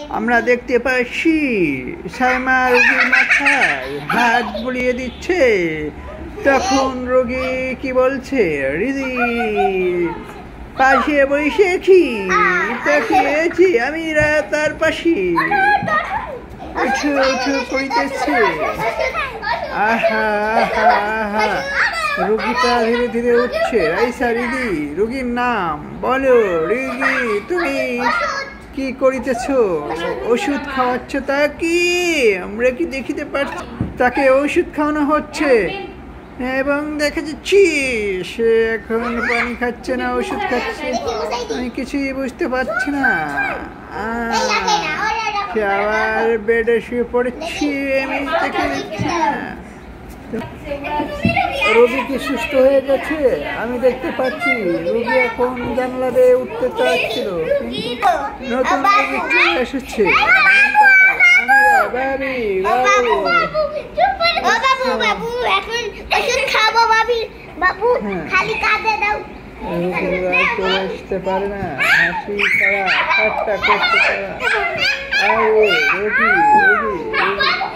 আমরা দেখতে পাচ্ছি সাইমা রোগীর মাথায় হাত বুলিয়ে দিচ্ছে। তখন রোগী কি বলছে, রিদি পাশে বসেছি, তাকিয়েছি আমি তার পাশে, উঠু উঠু করিতেছে। আহা আহা আহা, রোগীটা ধীরে ধীরে উঠছে। রাইসা রিদি রোগীর নাম বলো। রিদি তুমি কি করিতেছ? ওষুধ খাওয়াচ্ছ তা কি? আমরা কি দেখিতে পারছি? তাকে ওষুধ খাওয়ানো হচ্ছে এবং দেখা যাচ্ছে সে এখন পানি খাচ্ছে না ওষুধ খাচ্ছে। আমি কিছুই বুঝতে পারছি না। সে আবার বেডে শুয়ে পড়েছি, আমি দেখে নিচ্ছি না। রোগী কি সুস্থ হয়ে গেছে? আমি দেখতে পাচ্ছি রোগী এখন জানলা দিয়ে উঠতে চাচ্ছিল, কিন্তু নতুন রোগী চলে এসেছে। আসতে পারে না, হাসি ছাড়া ঠাট্টা করতে পারে। রোগী রোগী